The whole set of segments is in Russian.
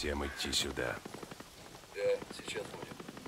Всем идти сюда. Да, сейчас будет.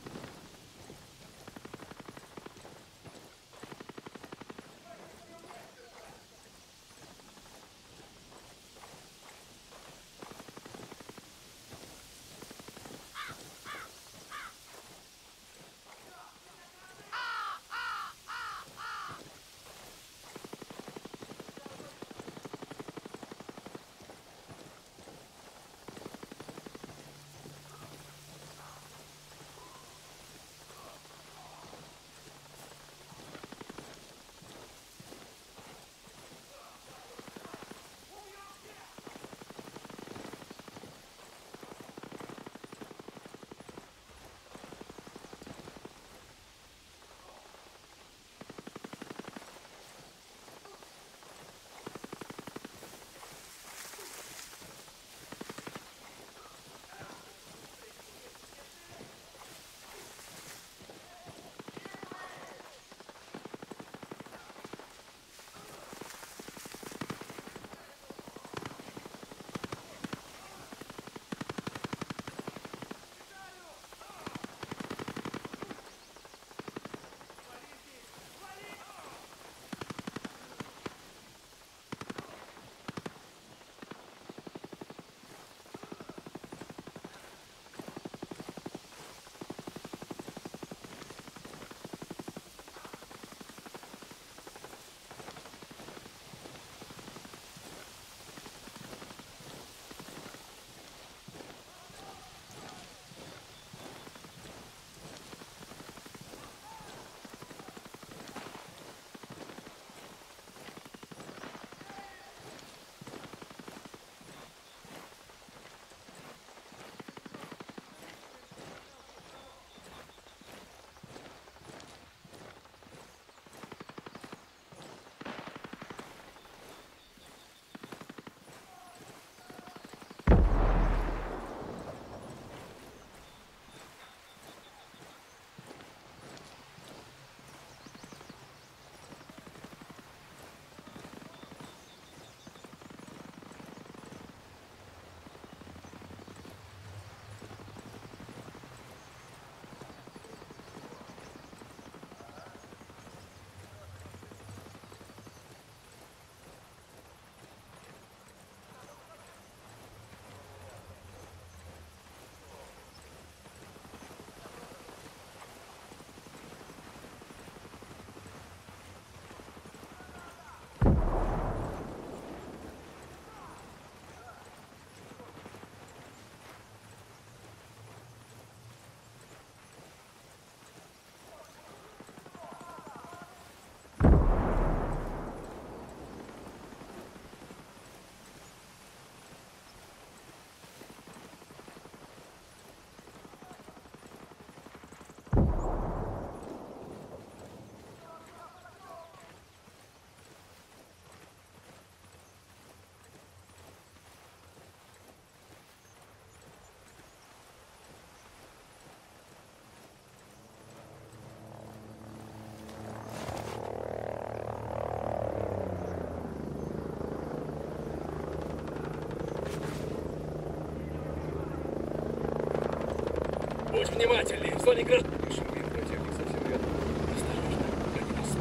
Будь внимательнее, Соник раз... Шумит противник совсем рядом. Осторожно, они нас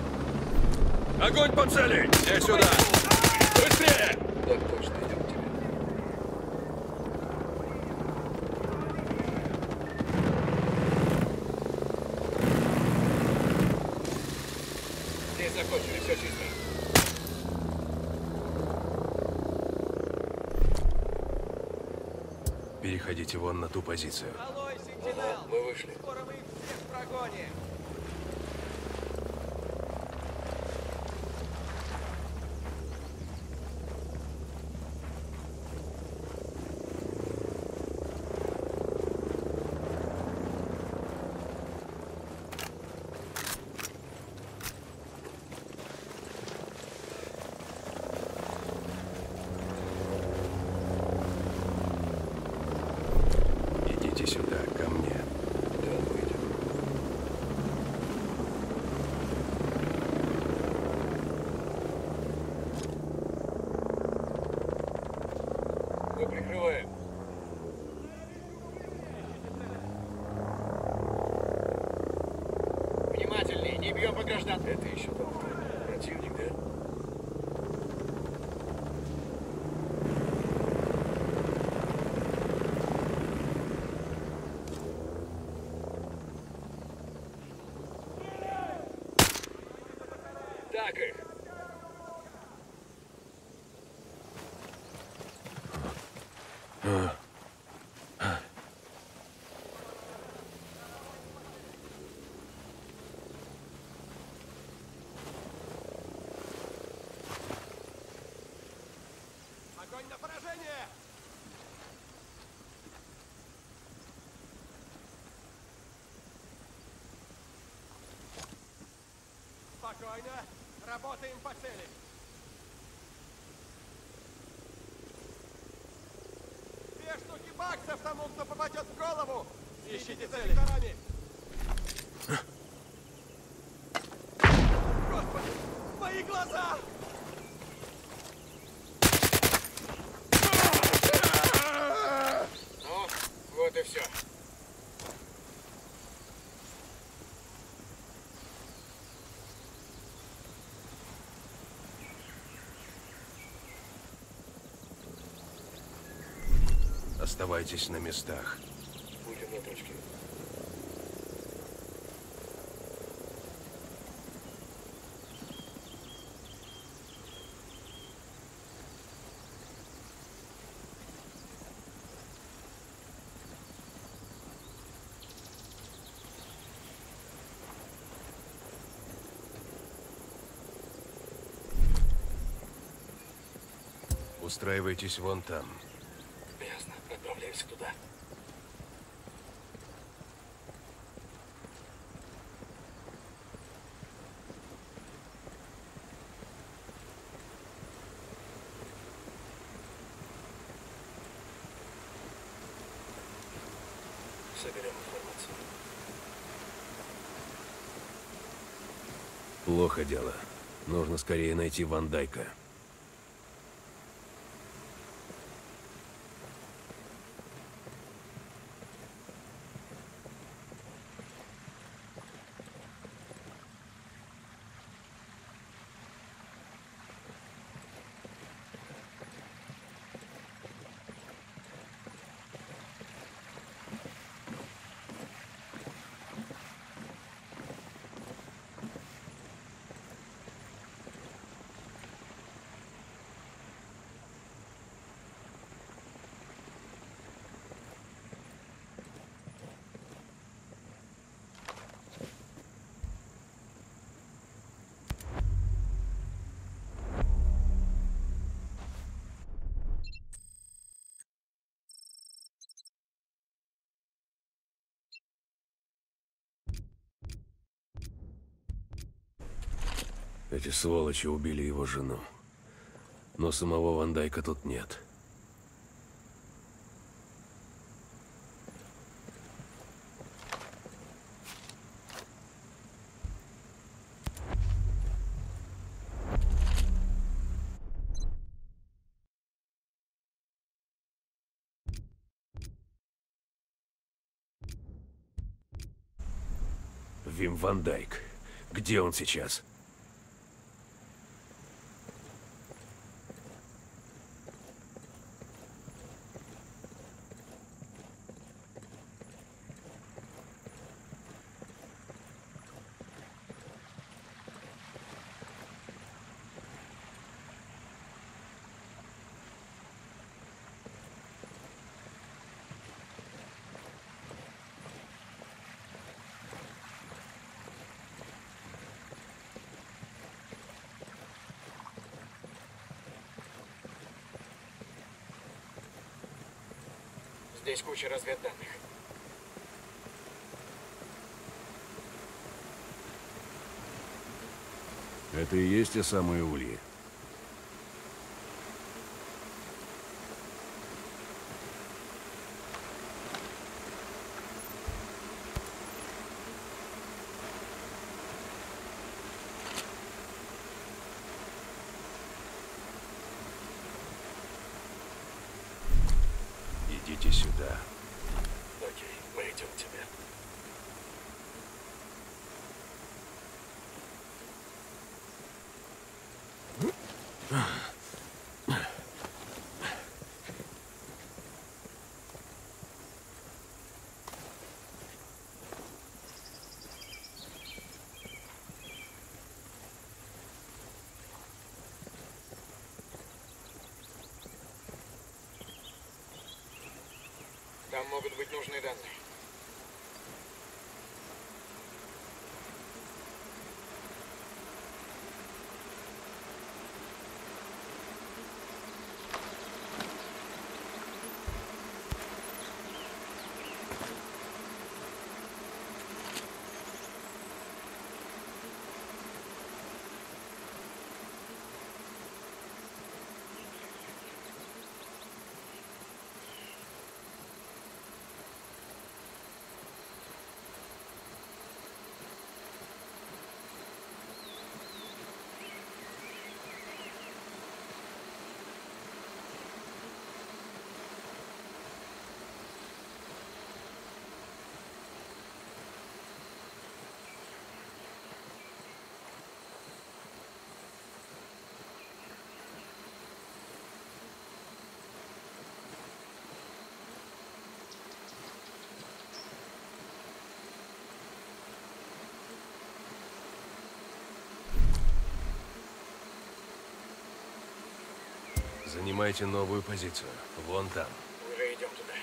смотрят. Огонь по цели! Я сюда! Быстрее! Так точно, идем к тебе. Здесь закончили, все чисто. Переходите вон на ту позицию. Ага, мы вышли. Скоро мы их всех прогоним. Идите сюда, ко мне. Да, выйдем. Мы прикрываем. Это еще там кто? Противник, да? Так их! Огонь на поражение! Спокойно. Работаем по цели. Две штуки баксов тому, кто попадет в голову. Ищите цели. Господи, мои глаза! Ну, вот и все. Оставайтесь на местах. Будем на точке. Устраивайтесь вон там. Ясно. Отправляемся туда. Соберем информацию. Плохо дело. Нужно скорее найти Ван Дайка. Эти сволочи убили его жену. Но самого Ван Дайка тут нет. Вим Ван Дайк. Где он сейчас? Здесь куча разведданных. Это и есть те самые ульи. Идите сюда. Окей, мы идем к тебе. Там могут быть нужные данные. Занимайте новую позицию. Вон там. Уже идем туда.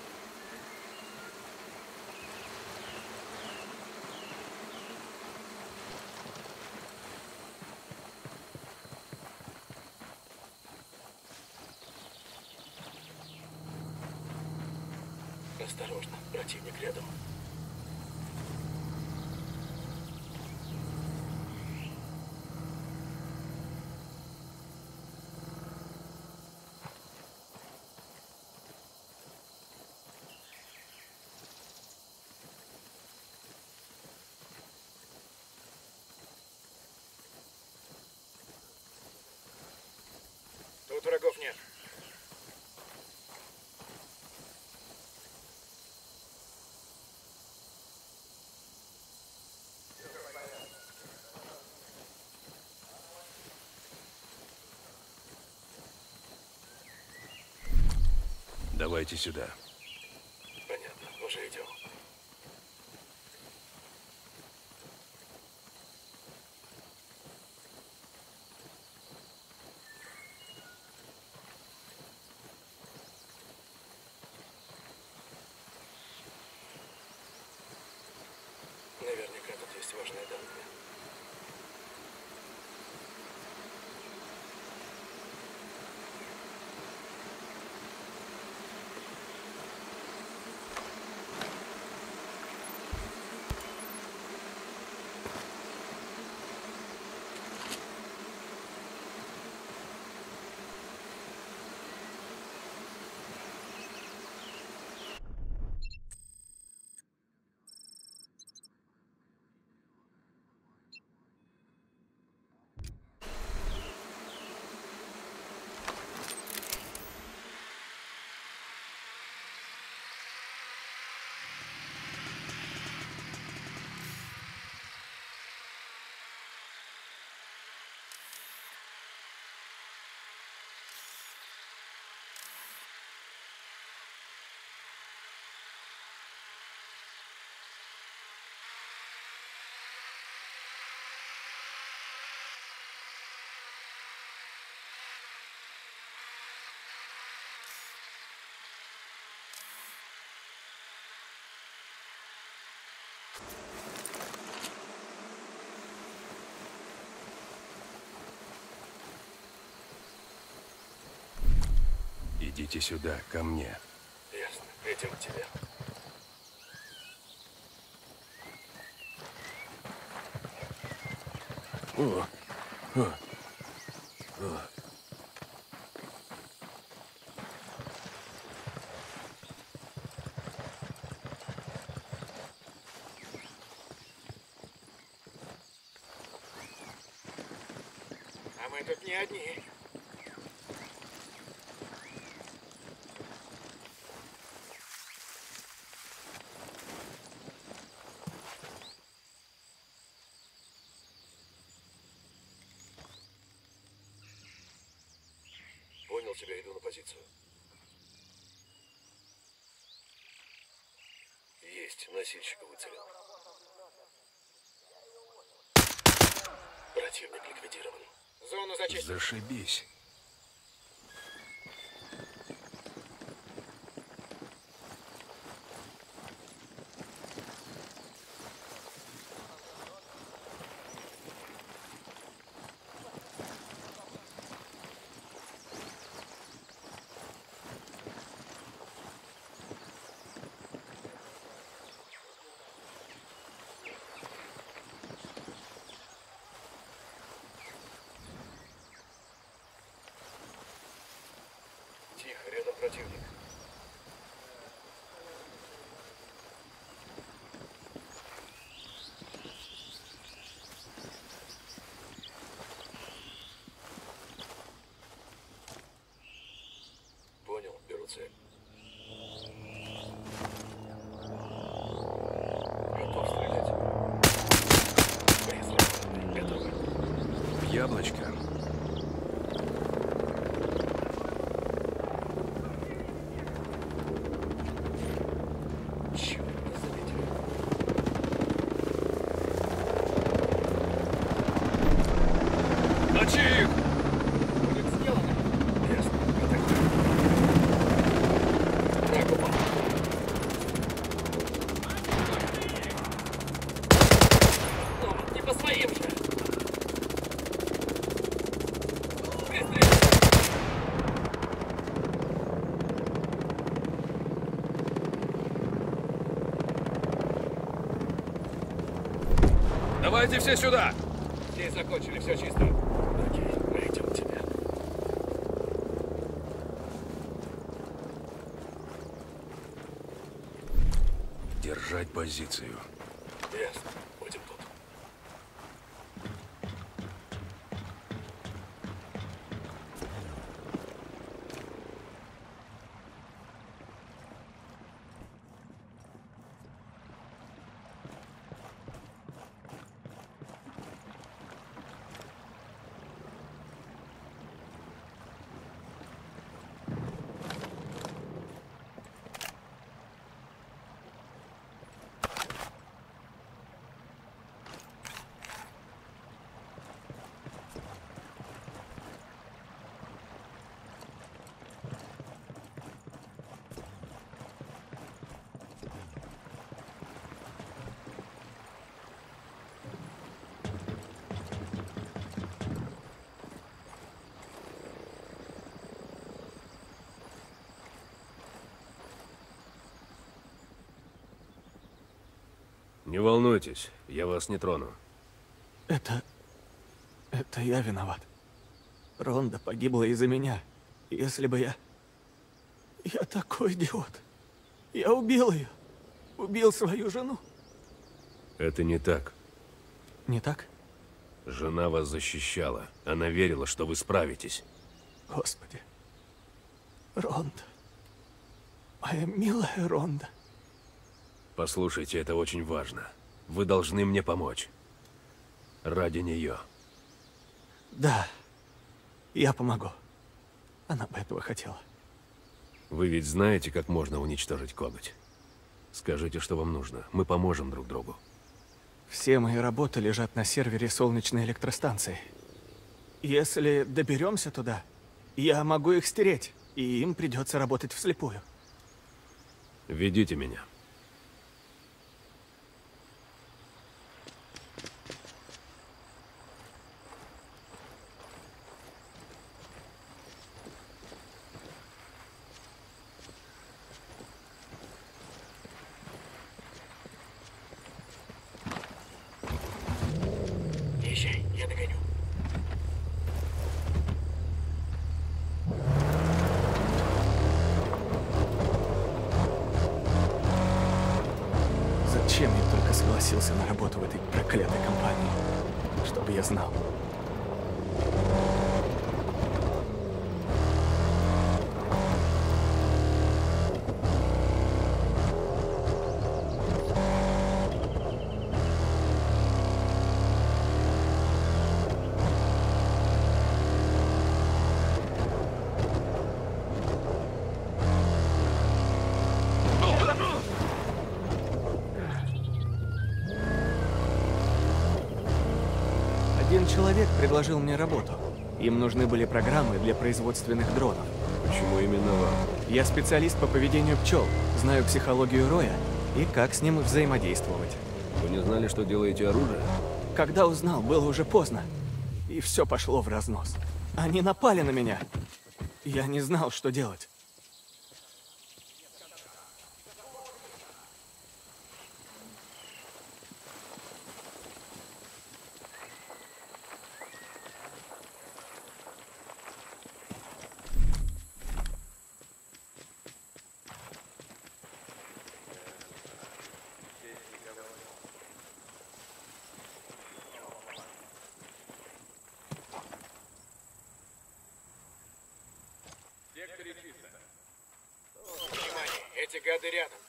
Осторожно, противник рядом. Тут врагов нет. Давайте сюда. Понятно, уже идем. Наверняка тут есть важные данные. Идите сюда, ко мне. Ясно. Идем к тебе. А мы тут не одни. тебя, иду на позицию. Есть, носильщика выцелил. Противник ликвидирован. Зону зачистить. Зашибись. Тихо, рядом противник. Понял, беру цель. Готов стрелять. Призрак. Готовы. Яблочко. Черт, не заметили. Мочи их! Будет сделано. Ясно. Атакуем. Враг упал. Ну, не по своим же! Давайте все сюда! Здесь закончили, все чисто. Окей, найдем тебя. Держать позицию. Ясно. Будем тут. Не волнуйтесь, я вас не трону. Это я виноват. Ронда погибла из-за меня. Если бы я... Я такой идиот. Я убил ее. Убил свою жену. Это не так. Не так? Жена вас защищала. Она верила, что вы справитесь. Господи. Ронда. Моя милая Ронда. Послушайте, это очень важно. Вы должны мне помочь. Ради нее. Да. Я помогу. Она бы этого хотела. Вы ведь знаете, как можно уничтожить коготь? Скажите, что вам нужно. Мы поможем друг другу. Все мои работы лежат на сервере солнечной электростанции. Если доберемся туда, я могу их стереть, и им придется работать вслепую. Ведите меня. Езжай, я догоню. Зачем я только согласился на работу в этой проклятой компании? Чтобы я знал. Один человек предложил мне работу. Им нужны были программы для производственных дронов. Почему именно вам? Я специалист по поведению пчел, знаю психологию роя и как с ним взаимодействовать. Вы не знали, что делаете оружие? Когда узнал, было уже поздно. И все пошло в разнос. Они напали на меня. Я не знал, что делать. Внимание, эти гады рядом.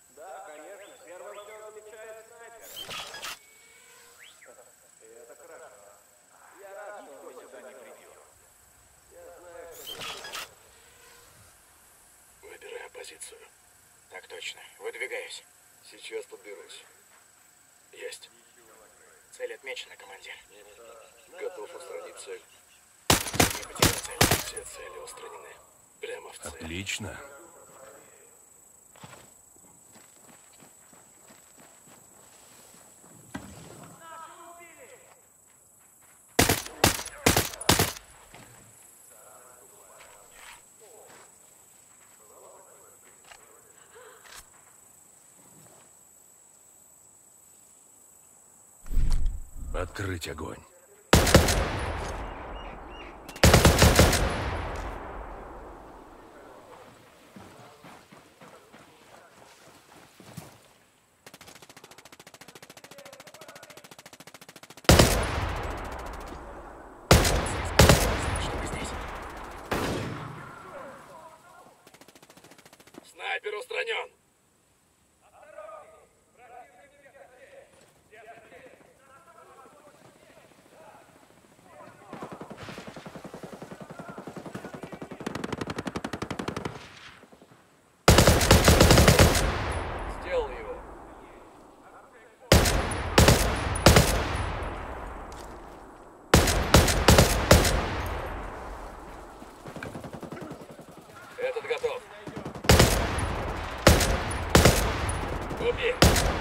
Выбираю позицию. Так точно. Выдвигаюсь. Сейчас подберусь. Есть. Цель отмечена, командир. Готов устранить цель. Не потерял цель. Все цели устранены. Прямо в цель. Отлично. Открыть огонь. Что вы здесь? Снайпер устранен. Сделал его. Этот готов. Убей.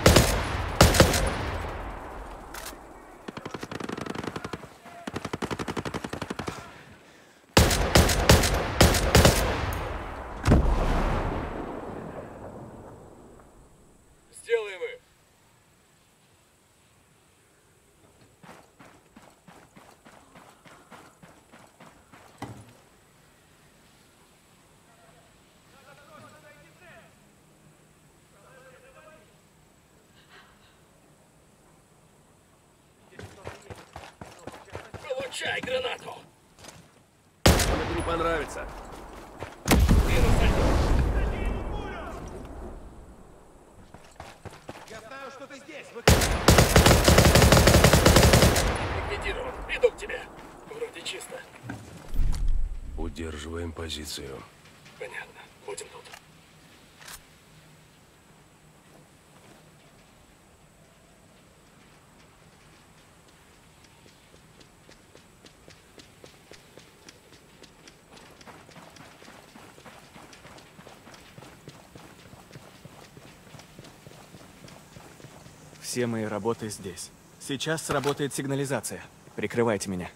Сделаем их. Получай гранату. Вам это не понравится. Минус один. Я знаю, что ты здесь. Ликвидирован. Иду к тебе. Вроде чисто. Удерживаем позицию. Понятно. Будем тут. Все мои работы здесь. Сейчас сработает сигнализация. Прикрывайте меня.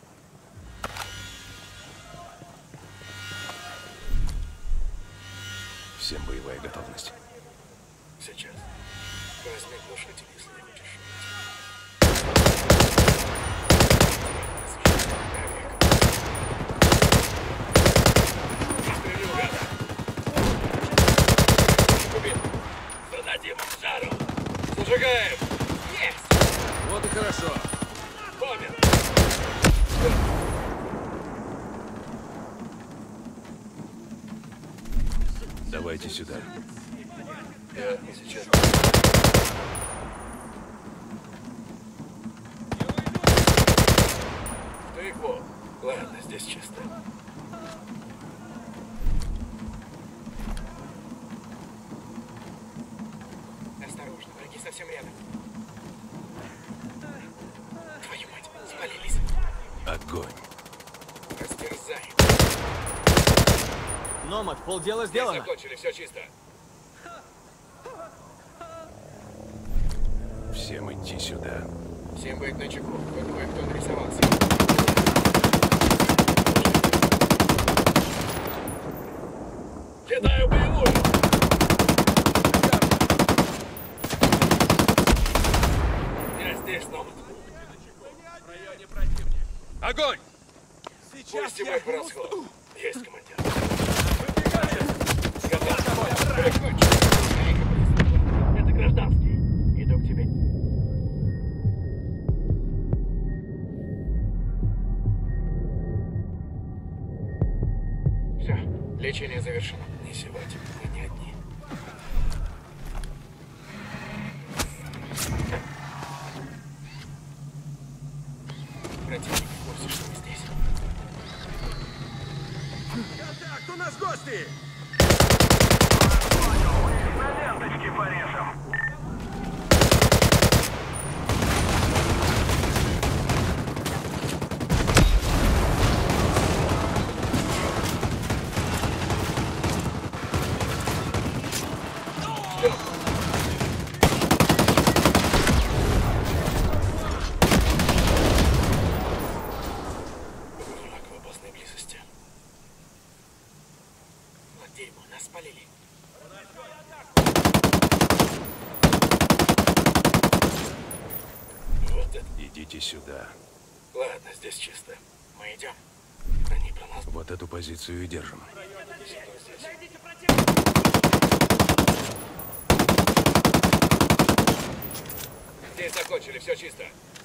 Всем боевая готовность. Сейчас. Возьми глушитель, если не хочешь шуметь. Пристрелил гада. Убит. Зададим им жару. Зажигаем. Есть. Вот и хорошо. Помер. Давайте сюда. Я сейчас. Тыкву. Ладно, здесь чисто. Осторожно, враги совсем рядом. Твою мать, спалились. Номад, полдела сделано. Закончили, все чисто. Всем идти сюда. Всем быть начеку. Вы двое, кто нарисовался. Кидаю боевую! Я здесь, Номад. В районе противник. Огонь! Пусть его по расходу. Есть, командир. Это гражданский. Иду к тебе. Все, лечение завершено. Не зевать, мы не одни. Противник в курсе, что мы здесь. Контакт, у нас гости! На ленточке порежем. Враг в опасной близости. Вот дерьмо, нас спалили. Вот это. Идите сюда. Ладно, здесь чисто. Мы идем. Они про нас. Вот эту позицию и держим. Здесь закончили, все чисто.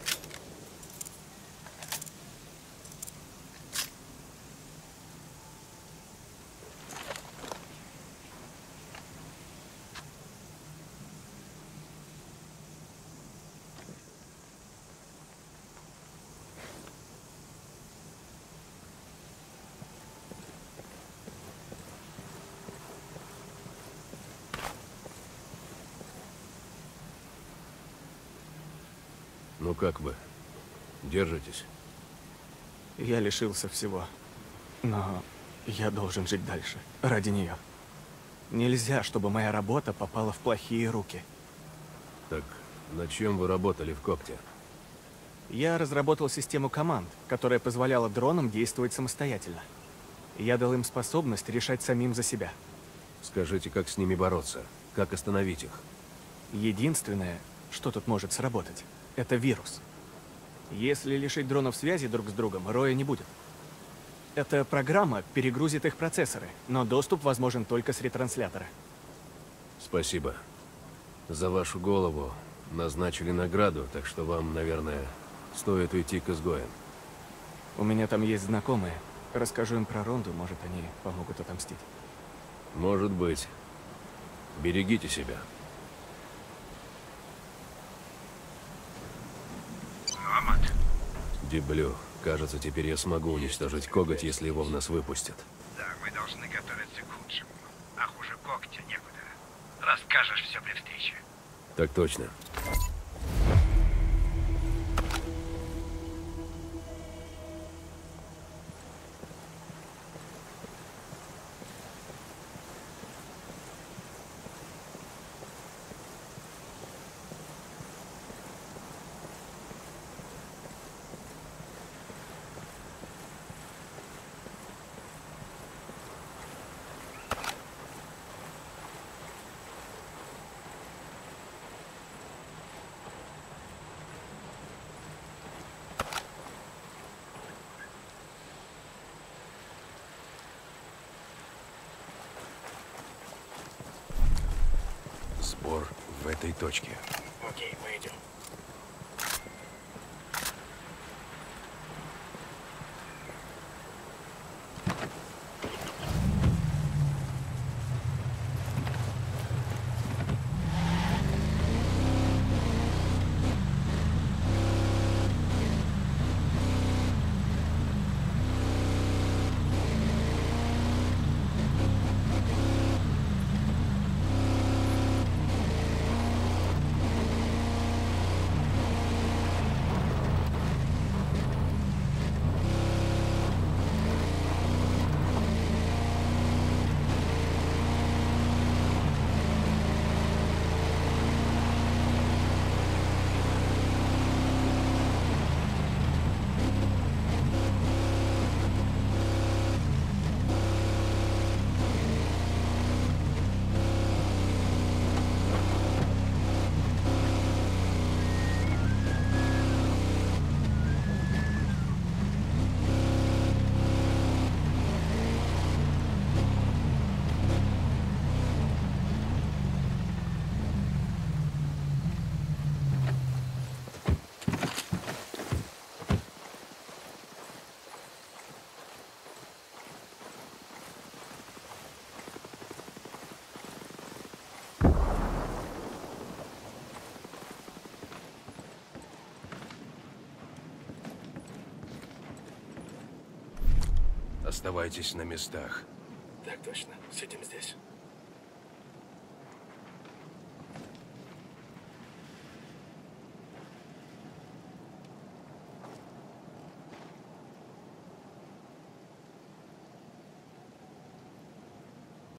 Ну как вы? Держитесь? Я лишился всего. Но я должен жить дальше. Ради нее. Нельзя, чтобы моя работа попала в плохие руки. Так, над чем вы работали в Когте? Я разработал систему команд, которая позволяла дронам действовать самостоятельно. Я дал им способность решать самим за себя. Скажите, как с ними бороться? Как остановить их? Единственное, что тут может сработать, это вирус. Если лишить дронов связи друг с другом, роя не будет. Эта программа перегрузит их процессоры, но доступ возможен только с ретранслятора. Спасибо. За вашу голову назначили награду, так что вам, наверное, стоит уйти к изгоям. У меня там есть знакомые. Расскажу им про Ронду, может, они помогут отомстить. Может быть. Берегите себя. Номад. Деблю. Кажется, теперь я смогу уничтожить коготь, если его в нас выпустят. Да, мы должны готовиться к худшему. А хуже когтя некуда. Расскажешь все при встрече. Так точно. Сбор в этой точке. Окей, мы идем. Оставайтесь на местах. Так точно. Сидим здесь.